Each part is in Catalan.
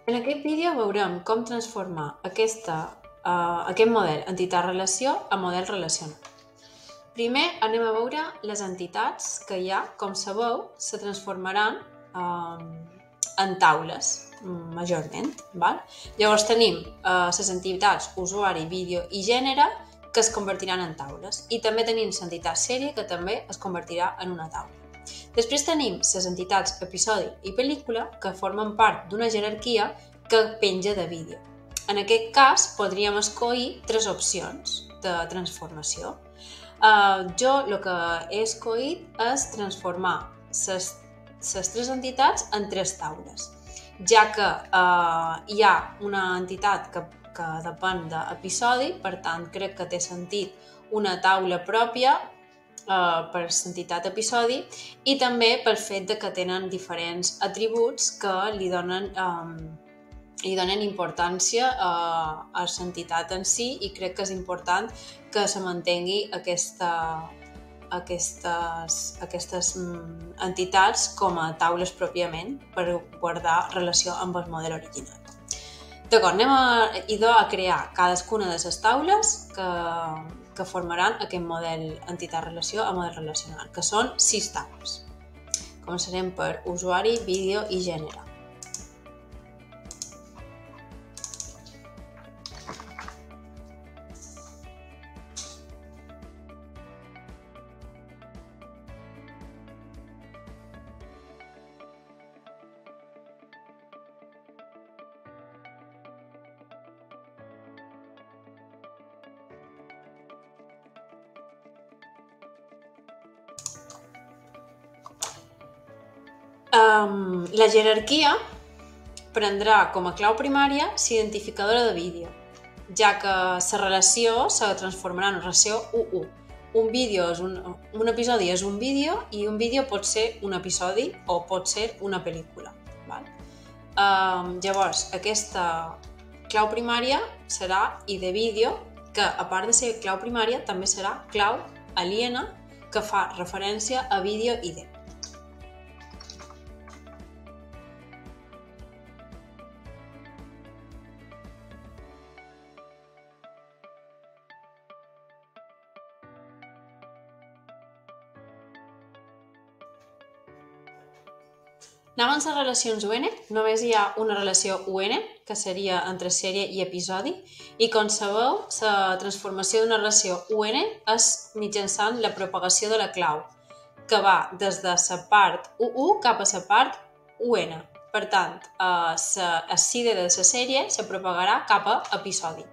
En aquest vídeo veurem com transformar aquest model entitat-relació a model relacional. Primer anem a veure les entitats que hi ha, com sabeu, se transformaran en taules, majorment. Llavors tenim les entitats usuari, vídeo i gènere, que es convertiran en taules. I també tenim l'entitat sèrie, que també es convertirà en una taula. Després tenim les entitats episodi i pel·lícula, que formen part d'una jerarquia que penja de vídeo. En aquest cas, podríem escollir 3 opcions de transformació. Jo el que he escollit és transformar les 3 entitats en 3 taules, ja que hi ha una entitat que depèn d'episodi, per tant crec que té sentit una taula pròpia per l'entitat episodi, i també pel fet que tenen diferents atributs que li donen importància a l'entitat en si, i crec que és important que se mantengui aquestes entitats com a taules pròpiament per guardar relació amb el model original. D'acord, anem a crear cadascuna de les taules que formaran aquest model entitat-relació a model relacional, que són 6 taules. Començarem per usuari, vídeo i gènere. La jerarquia prendrà com a clau primària l'identificadora de vídeo, ja que la relació se transformarà en relació 1-1. Un episodi és un vídeo, i un vídeo pot ser un episodi o pot ser una pel·lícula. Llavors, aquesta clau primària serà i de vídeo, que a part de ser clau primària també serà clau aliena, que fa referència a vídeo ID. Anant a les relacions UN, només hi ha una relació UN, que seria entre sèrie i episodi, i com sabeu, la transformació d'una relació UN és mitjançant la propagació de la clau, que va des de la part UU cap a la part UN. Per tant, el CD de la sèrie se propagarà cap a episodi.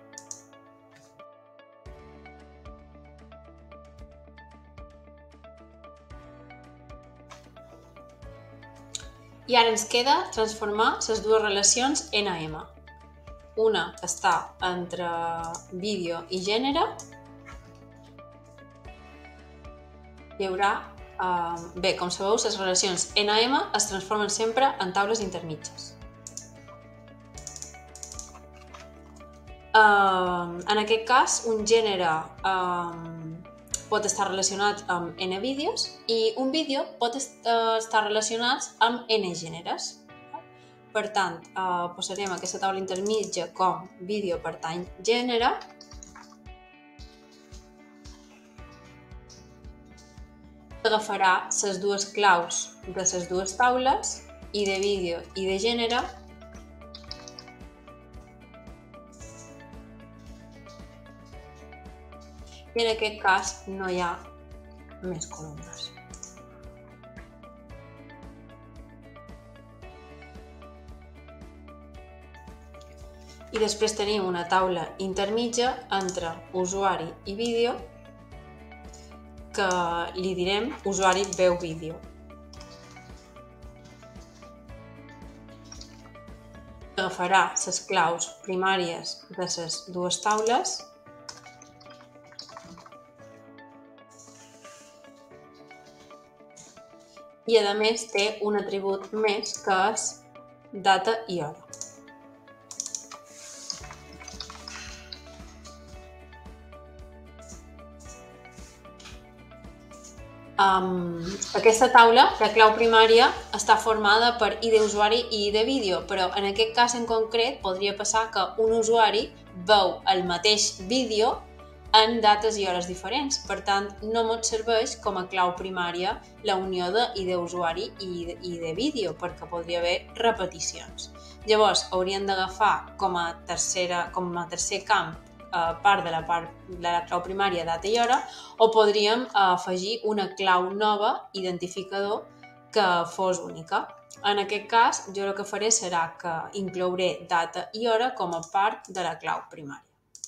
I ara ens queda transformar les dues relacions NAM. Una està entre vídeo i gènere. Hi haurà... Bé, com sabeu, les relacions NAM es transformen sempre en taules intermitges. En aquest cas, un gènere pot estar relacionat amb N vídeos, i un vídeo pot estar relacionat amb N gèneres. Per tant, posarem aquesta taula intermitja com vídeo pertany gènere. Agafarà les dues claus de les dues taules, i de vídeo i de gènere, i en aquest cas no hi ha més columnes. I després tenim una taula intermitja entre usuari i vídeo, que li direm usuari veu vídeo. Agafarà les claus primàries de les dues taules, i a més té un atribut més, que és data i hora. Aquesta taula, la clau primària, està formada per ID usuari i ID vídeo, però en aquest cas en concret podria passar que un usuari veu el mateix vídeo en dates i hores diferents. Per tant, no ens serveix com a clau primària la unió de ID usuari i de vídeo, perquè podria haver repeticions. Llavors, hauríem d'agafar com a tercer camp part de la clau primària data i hora, o podríem afegir una clau nova identificador que fos única. En aquest cas, jo el que faré serà que inclouré data i hora com a part de la clau primària.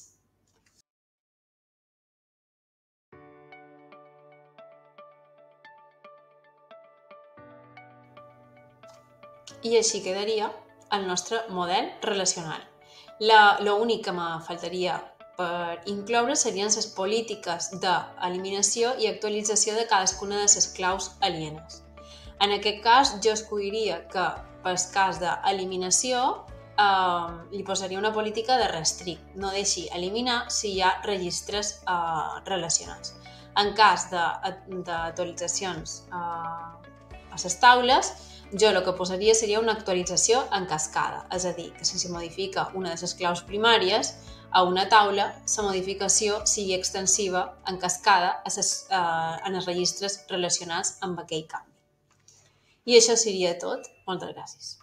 I així quedaria el nostre model relacional. L'únic que me faltaria per incloure serien les polítiques d'eliminació i actualització de cadascuna de les claus alienes. En aquest cas, jo escolliria que pel cas d'eliminació li posaria una política de restrict, no deixi eliminar si hi ha registres relacionats. En cas d'actualitzacions a les taules, jo el que posaria seria una actualització en cascada, és a dir, que si es modifica una de les claus primàries a una taula, la modificació sigui extensiva en cascada en els registres relacionats amb aquell canvi. I això seria tot. Moltes gràcies.